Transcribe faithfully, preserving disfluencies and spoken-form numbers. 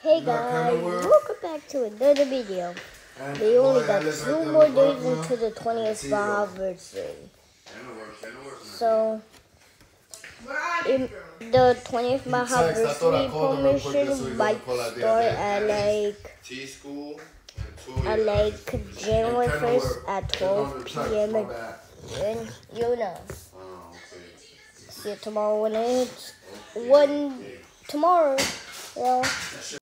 Hey guys, welcome back to another video. We only got two more days into the twentieth Baja anniversary. So, in the twentieth Baja anniversary promotion might start at like at like January first at twelve p m and you know. See you tomorrow when it's one tomorrow. Yeah.